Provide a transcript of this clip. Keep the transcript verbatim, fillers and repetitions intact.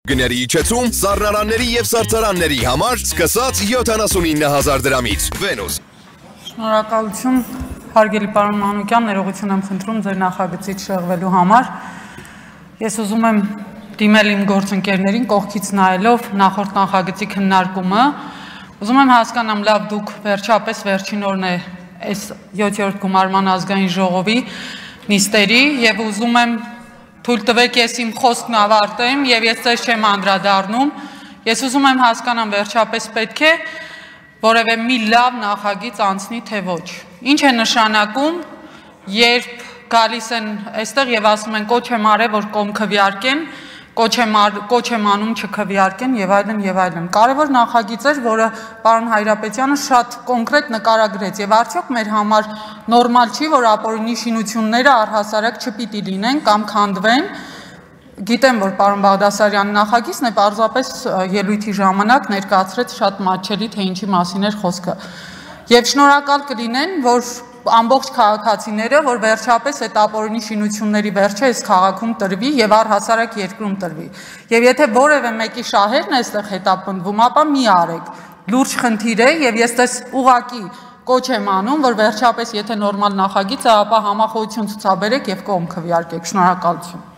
Գների իջեցում սառնարանների և սարդարանների համար սկսած յոթանասունինը հազար դրամից։ Վենուս։ Շնորհակալություն, հարգելի պարոն Մանուկյան, ներողություն եմ խնդրում ձեր նախագծից շեղվելու համար։ Ես ուզում եմ դիմել իմ գործընկերներին կողքից նայելով նախորդ նախագծի քննարկումը։ Ուզում եմ հասկանամ, լավ, դուք վերջապես վերջին օրն է այս յոթերորդ գումարման ազգային ժողովի նիստերի և ուզում եմ թույլ տվեք ես իմ խոսքն ավարտեմ և ես ձեզ չեմ անդրադառնում։ Ես ուզում եմ հասկանամ վերջապես պետք է որևէ մի լավ նախագիծ անցնի, թե ոչ։ Ինչ է նշանակում, երբ գալիս են այստեղ և ասում են կոչ եմ արել, որ կողմ քվեարկեն, կոչ եմ անում չքվեարկեն և այլն և այլն։ Կարևոր նախագիծ էր, որը պարոն Հայրապետյանը շատ կոնկրետ նկարագրեց և արդյոք մեր համար նորմալ չի, որ ապօրինի շինությունները առհասարակ չպիտի լինեն կամ քանդվեն։ Գիտեմ, որ պարոն Բաղդասարյանի նախագիծն է պարզապես ելույթի ժամանակ ներկայացրեց շատ մատչելի, թե ինչի մասին էր խոսքը։ Եվ շնորհակալ կլինեն, որ ամբողջ քաղաքացիները, որ վերջապես այդ ապօրինի շինությունների վերջը այս քաղաքում տրվի և առհասարակ երկրում տրվի։ Եվ եթե որևէ մեկի շահերն այստեղ հետապնդվում, ապա մի արեք։ Լուրջ խնդիր է և ես դες ուղղակի կոչ եմ անում, որ վերջապես եթե նորմալ նախագիծ է, ապա համախոհություն ցուցաբերեք և կողմ քվեարկեք։ Շնորհակալություն։